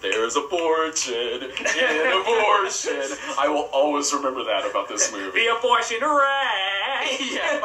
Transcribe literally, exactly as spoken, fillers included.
There's a fortune in abortion. I will always remember that about this movie. The abortion ray. Yeah.